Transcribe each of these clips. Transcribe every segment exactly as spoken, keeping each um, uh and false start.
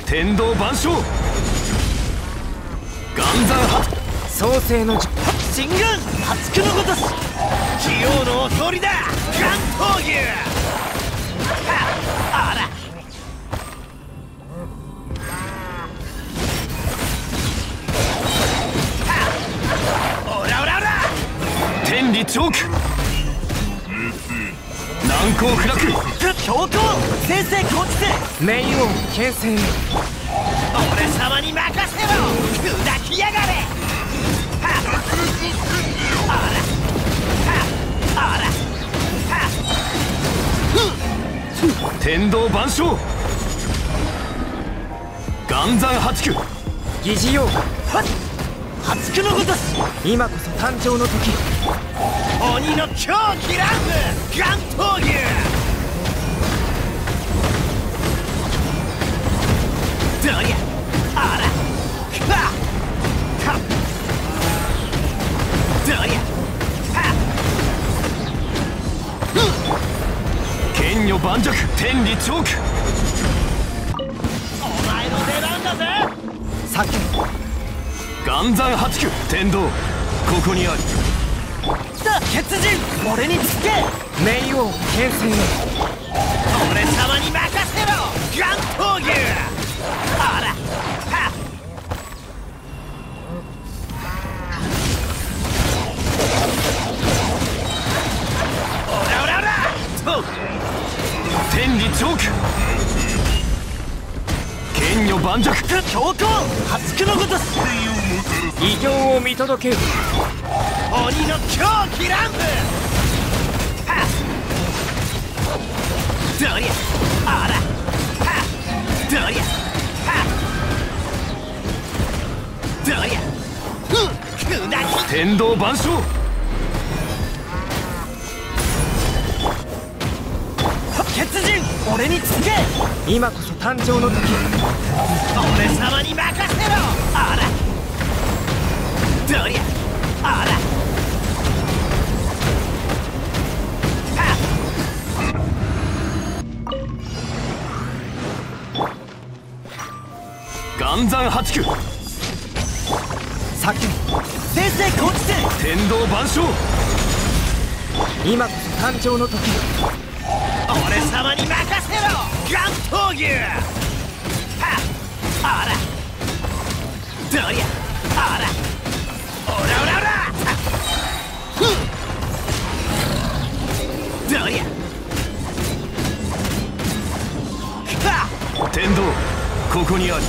天道万象。岩山発創世の神軍発苦のごとし器用のお通りだ。岩闘牛あらオラオラオラ天理チョーク難攻不落強行先生こっちで冥王牽制。俺様に任せろ。砕きやがれ。あらあら天道万象。岩山八九疑似用八九のごとし今こそ誕生の時。鬼の狂気乱舞岩闘牛どりゃあらかかどりゃは剣女盤石天理チョーク。お前の出番だぜ。さっき岩山八九天道ここにある。血人俺につけ冥王牽制。俺様に任せろ岩闘牛あらはオラオラオラと天理チョーク剣女盤石強行八九のごとし異形を見届ける鬼の狂気乱舞はどりゃあらはどりゃはどりゃ砕き天道万象。血人俺につけ今こそ誕生の時。俺様に任せろ。あらどりゃあら岩山八九さっき先生こっちで天道万象。今こそ誕生の時。俺様に任せろ岩闘牛はあらどりゃあらオラオラオラどりゃ天道ここにある。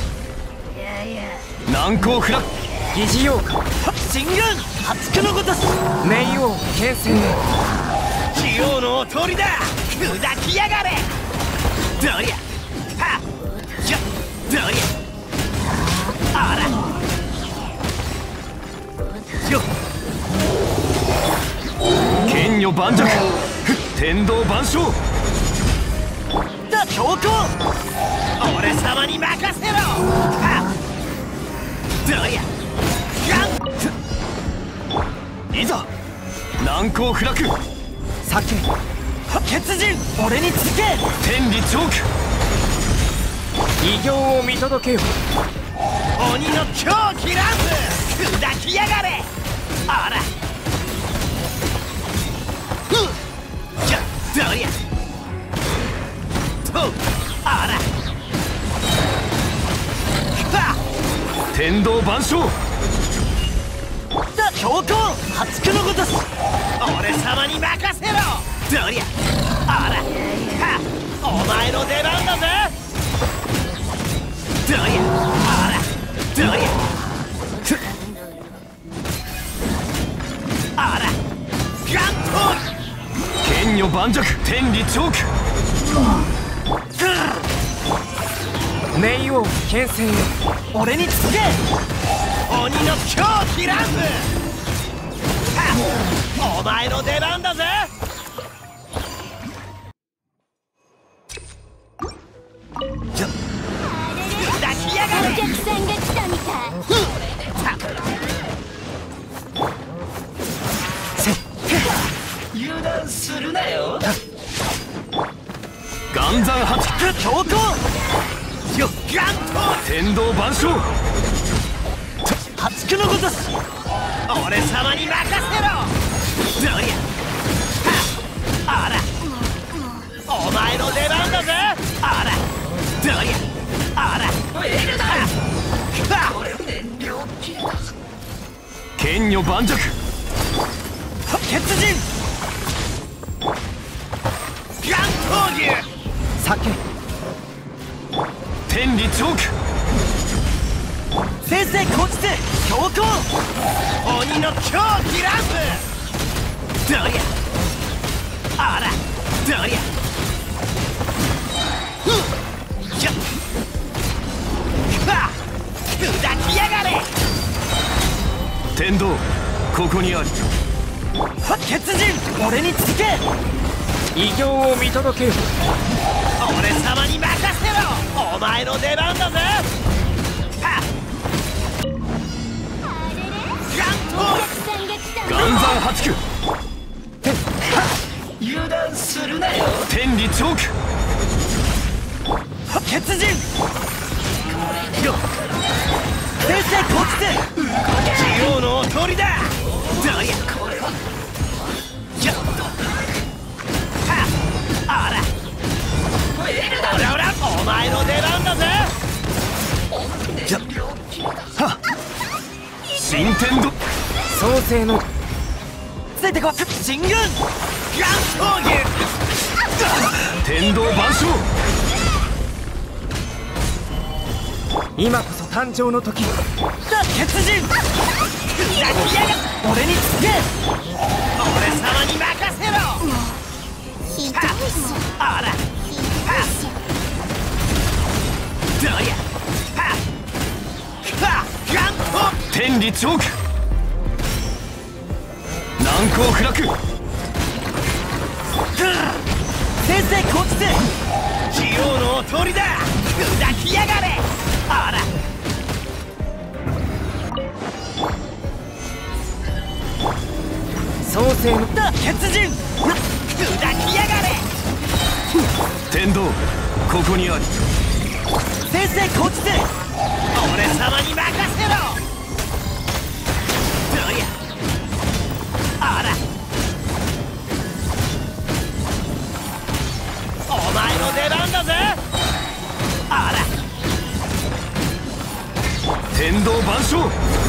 難攻不落疑似用か神軍八九のごとし冥王牽制。器用のお通りだ。砕きやがれ。どりゃはじゃどりゃあらよ剣女盤石天道万象。だ強行俺様に任せろ。はどりゃいざ難攻不落さっき血人俺につけ天理チョーク異形を見届けよ鬼の狂気乱舞砕きやがれ。あらじゃどりゃとあら天道万象。だ強行八九のごとし俺様に任せろ。どりゃあらはお前の出番だぜ。どりゃあらどりゃあらガント剣女盤石天理チョーク冥王牽制。俺につけ鬼の狂気乱舞お前の出番だぜ。抱きやがれ。お客さんが来たみたい。油断するなよ。岩山八強行よガンと天道万象破竹のごとし俺様に任せろどりゃあらお前の出番だぜあらどりゃあら剣女盤石血人ガン闘牛酒天理チョーク先生こちて強行鬼の狂気ランプどりゃあらどりゃふっしょはっ砕きやがれ天道ここにある血人俺につけ異形を見届けよ俺様に任せろお前の出番だぜはっガンザン八九油断するなよ天理チョーク血人よ先生こっちでジオウのおとりだどりゃこれはやっとはっあらおらおらお前の出番だぜやっはっ新天道創世のついてこ進軍ガン闘牛天道万象今こそ誕生の時だ血人砕きやが俺につけ俺様に任せろひどいぞあらどりゃはっはっガン闘天理チョーク難攻不落先生こっちでジオウのおとりだ砕きやがれあら創世の血人砕きやがれ天道ここにある先生こっちで俺様に任せろどりゃあらお前の出番だぜあら天道万象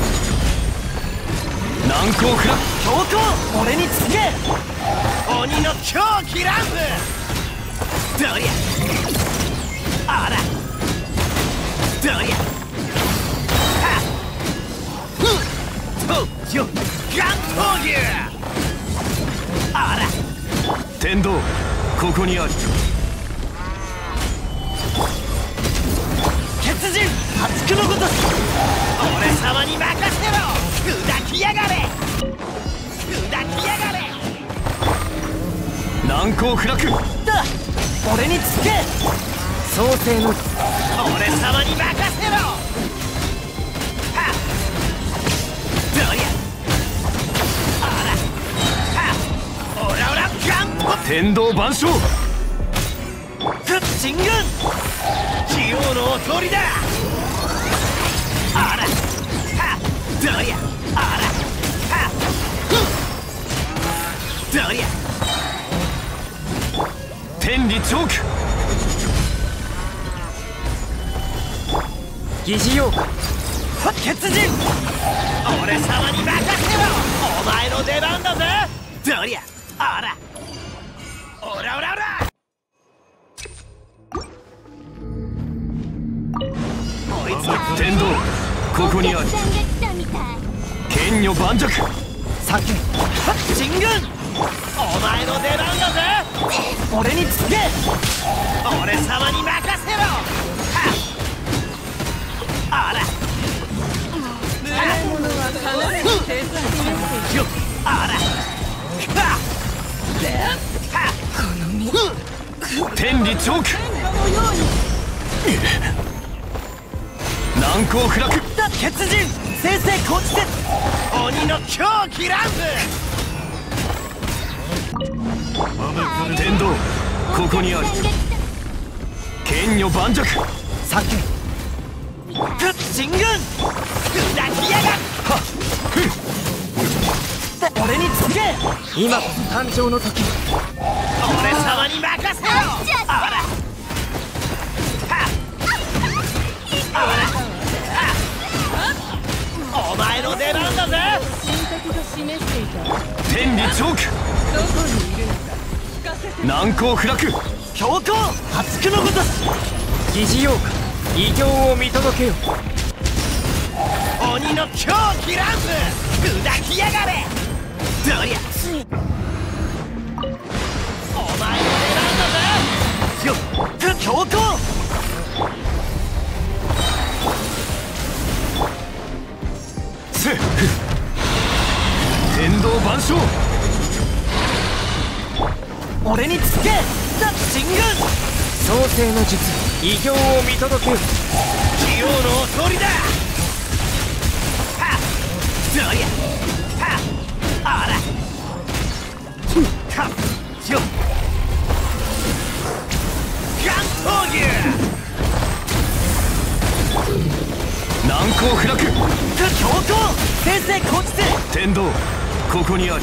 難攻不落強行俺につけ鬼の狂気ランプどりゃあらどりゃはっふっとよガン闘牛あら天道ここにある血人破竹のごとし俺様に任せろ砕きやがれ砕きやがれ難攻不落だ俺につけ創世の俺様に任せろはっどりゃあらはっオラオラガン天道万象進軍ジオウのおとりだあらはっどりゃあらはっどりゃ天理チョーク疑似妖怪血人俺様に任せろお前の出番だぜどりゃあらオラオラオラ天道ここにある剣女盤石酒進軍お前の出番だぜ俺につけ俺様に任せろはっあらよあらはっ天理チョーク難攻不落だ血人先生こっちで鬼の狂気ランプ天道ここにある剣女盤石酒グッ進軍砕きやがっ俺につけ今こそ誕生の時俺様に任せろあらお前の出番だぜ天理チョーク難攻不落強行破竹のごとし疑似妖怪異形を見届けよ鬼の狂気ランス砕きやがれどりゃお前の出番だぜよっ強行せっ天道万象俺につけザ・進軍創世の術異形を見届けよ器用のお通りだはっどりゃはっあらはっよっガン闘牛難攻不落強行先生こちて天道ここにあり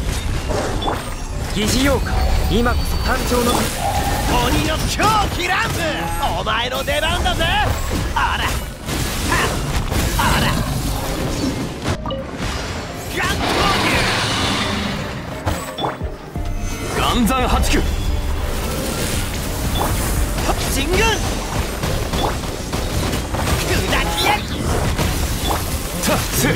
疑似妖怪今こそ誕生の鬼の狂気乱舞お前の出番だぜあらはっあらガン闘牛岩山八九進軍砕きやたっせ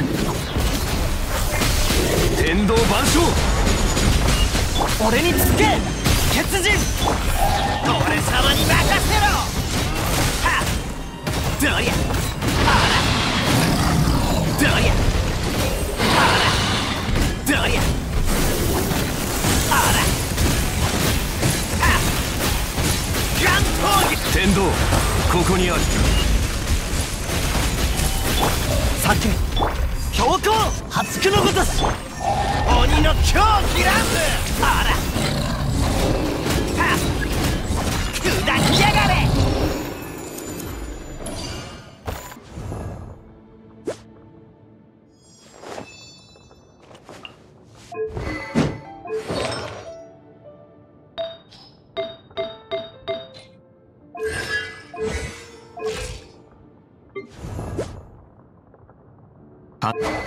天道万象俺につけ血人俺様に任せろはっどりゃあらどりゃあらどりゃあらはっガン闘技天道ここにある酒強行破竹のごとし鬼の狂気乱舞あらはっ砕きやがれあ